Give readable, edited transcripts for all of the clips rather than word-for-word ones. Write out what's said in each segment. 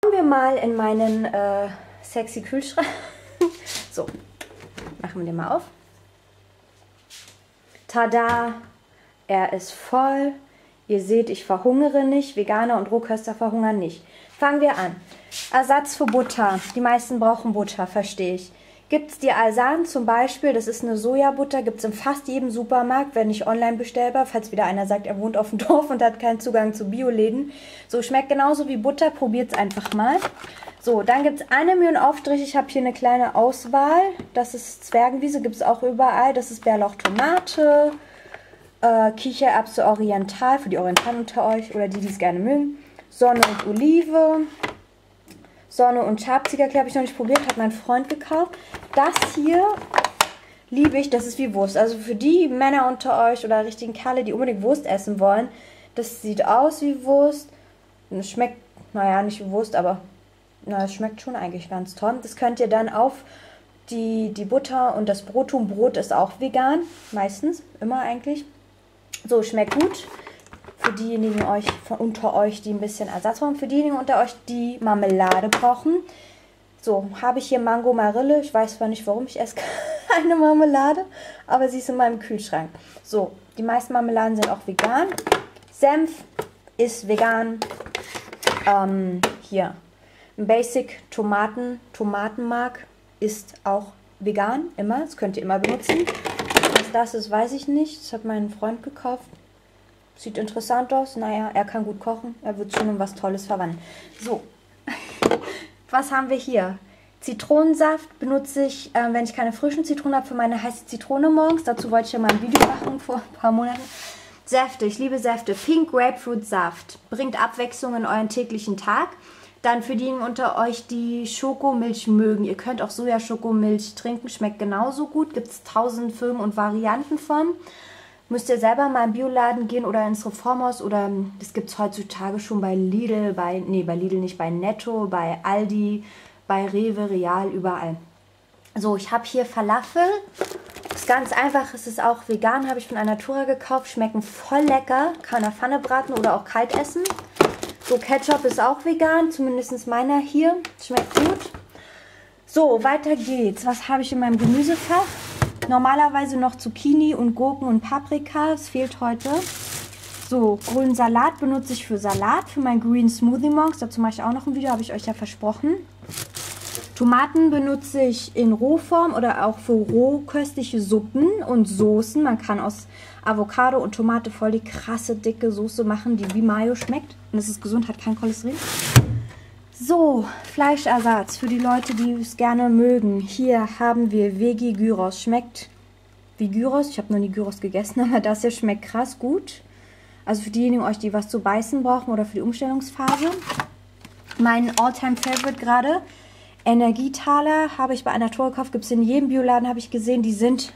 Kommen wir mal in meinen sexy Kühlschrank. So, machen wir den mal auf. Tada! Er ist voll. Ihr seht, ich verhungere nicht. Veganer und Rohköster verhungern nicht. Fangen wir an. Ersatz für Butter. Die meisten brauchen Butter, verstehe ich. Gibt es die Alsan zum Beispiel, das ist eine Sojabutter, gibt es in fast jedem Supermarkt, wenn nicht online bestellbar, falls wieder einer sagt, er wohnt auf dem Dorf und hat keinen Zugang zu Bioläden. So, schmeckt genauso wie Butter, probiert es einfach mal. So, dann gibt es eine Mühlenaufstrich, ich habe hier eine kleine Auswahl, das ist Zwergenwiese, gibt es auch überall, das ist Bärlauch Tomate, Kichererbse Oriental, für die Orientalen unter euch oder die es gerne mögen, Sonne und Olive, Sonne und Schabzigerklee habe ich noch nicht probiert, hat mein Freund gekauft. Das hier liebe ich, das ist wie Wurst. Also für die Männer unter euch oder richtigen Kerle, die unbedingt Wurst essen wollen, das sieht aus wie Wurst. Und es schmeckt, naja, nicht wie Wurst, aber na, es schmeckt schon eigentlich ganz toll. Das könnt ihr dann auf die Butter und das Brot tun. Brot ist auch vegan, meistens, immer eigentlich. So, schmeckt gut. Für diejenigen unter euch, die ein bisschen Ersatz brauchen. Für diejenigen unter euch, die Marmelade brauchen. So, habe ich hier Mango Marille. Ich weiß zwar nicht, warum ich esse keine Marmelade, aber sie ist in meinem Kühlschrank. So, die meisten Marmeladen sind auch vegan. Senf ist vegan. Hier, ein Basic Tomatenmark ist auch vegan, immer. Das könnt ihr immer benutzen. Was das ist, weiß ich nicht. Das hat mein Freund gekauft. Sieht interessant aus. Naja, er kann gut kochen. Er wird schon in was Tolles verwandeln. So, was haben wir hier? Zitronensaft benutze ich, wenn ich keine frischen Zitronen habe, für meine heiße Zitrone morgens. Dazu wollte ich ja mal ein Video machen vor ein paar Monaten. Säfte, ich liebe Säfte. Pink Grapefruit Saft. Bringt Abwechslung in euren täglichen Tag. Dann für diejenigen unter euch, die Schokomilch mögen. Ihr könnt auch Sojaschokomilch trinken. Schmeckt genauso gut. Gibt es 1000 Firmen und Varianten von. Müsst ihr selber mal im Bioladen gehen oder ins Reformhaus oder das gibt es heutzutage schon bei Lidl, bei Lidl nicht, bei Netto, bei Aldi, bei Rewe, Real, überall. So, ich habe hier Falafel. Ist ganz einfach, es ist auch vegan, habe ich von Alnatura gekauft. Schmecken voll lecker, kann in der Pfanne braten oder auch kalt essen. So, Ketchup ist auch vegan, zumindest meiner hier. Schmeckt gut. So, weiter geht's. Was habe ich in meinem Gemüsefach? Normalerweise noch Zucchini und Gurken und Paprika. Es fehlt heute. So, grünen Salat benutze ich für Salat, für mein Green Smoothie morgens. Dazu mache ich auch noch ein Video, habe ich euch ja versprochen. Tomaten benutze ich in Rohform oder auch für rohköstliche Suppen und Soßen. Man kann aus Avocado und Tomate voll die krasse, dicke Soße machen, die wie Mayo schmeckt. Und es ist gesund, hat kein Cholesterin. So, Fleischersatz für die Leute, die es gerne mögen. Hier haben wir Veggie Gyros. Schmeckt wie Gyros. Ich habe noch nie Gyros gegessen, aber das hier schmeckt krass gut. Also für diejenigen euch, die was zu beißen brauchen oder für die Umstellungsphase. Mein Alltime Favorite gerade, Energietaler, habe ich bei Alnatura gekauft. Gibt es in jedem Bioladen, habe ich gesehen. Die sind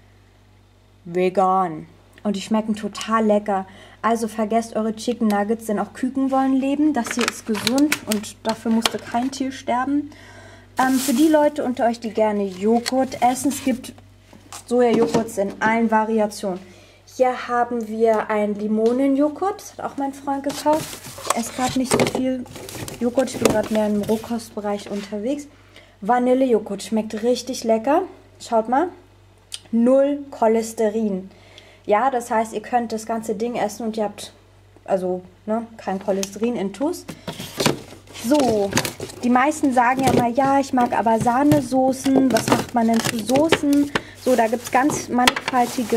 vegan. Und die schmecken total lecker. Also vergesst eure Chicken Nuggets, denn auch Küken wollen leben. Das hier ist gesund und dafür musste kein Tier sterben. Für die Leute unter euch, die gerne Joghurt essen, es gibt Sojajoghurts in allen Variationen. Hier haben wir einen Limonenjoghurt, das hat auch mein Freund gekauft. Ich esse gerade nicht so viel Joghurt, ich bin gerade mehr im Rohkostbereich unterwegs. Vanillejoghurt schmeckt richtig lecker. Schaut mal, 0 Cholesterin. Ja, das heißt, ihr könnt das ganze Ding essen und ihr habt, also, ne, kein Cholesterin intus. So, die meisten sagen ja mal, ja, ich mag aber Sahnesoßen. Was macht man denn für Soßen? So, da gibt es ganz mannigfaltige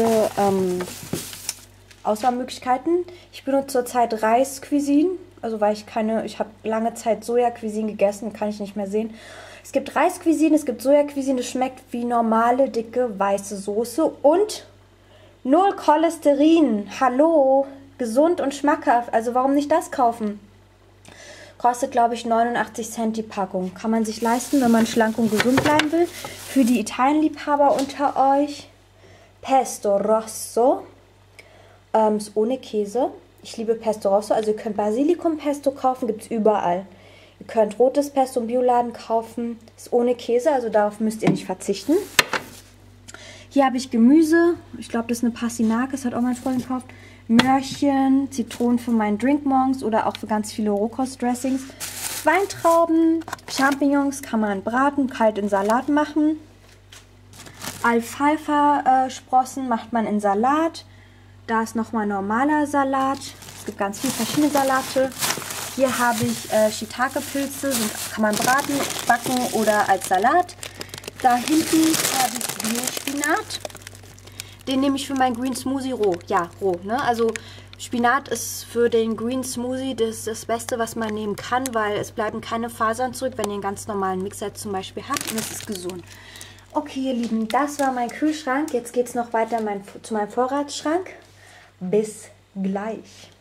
Auswahlmöglichkeiten. Ich benutze zurzeit Reis-Cuisine, also weil ich habe lange Zeit Soja-Cuisine gegessen, kann ich nicht mehr sehen. Es gibt Reis-Cuisine, es gibt Soja-Cuisine, das schmeckt wie normale, dicke, weiße Soße und 0 Cholesterin. Hallo, gesund und schmackhaft. Also warum nicht das kaufen? Kostet, glaube ich, 89 Cent die Packung. Kann man sich leisten, wenn man schlank und gesund bleiben will. Für die Italienliebhaber unter euch, Pesto Rosso. Ist ohne Käse. Ich liebe Pesto Rosso. Also ihr könnt Basilikum-Pesto kaufen, gibt es überall. Ihr könnt rotes Pesto im Bioladen kaufen. Ist ohne Käse, also darauf müsst ihr nicht verzichten. Hier habe ich Gemüse. Ich glaube, das ist eine Pastinake. Das hat auch mein Freund gekauft. Möhrchen, Zitronen für meinen Drink morgens oder auch für ganz viele Rohkostdressings. Weintrauben, Champignons kann man braten, kalt in Salat machen. Alfalfa-Sprossen macht man in Salat. Da ist nochmal normaler Salat. Es gibt ganz viele verschiedene Salate. Hier habe ich Shiitake-Pilze, kann man braten, backen oder als Salat. Da hinten habe ich Bio-Spinat. Den nehme ich für meinen Green Smoothie roh. Ja, roh. Ne? Also Spinat ist für den Green Smoothie das Beste, was man nehmen kann, weil es bleiben keine Fasern zurück, wenn ihr einen ganz normalen Mixer zum Beispiel habt. Und es ist gesund. Okay, ihr Lieben, das war mein Kühlschrank. Jetzt geht es noch weiter zu meinem Vorratsschrank. Bis gleich.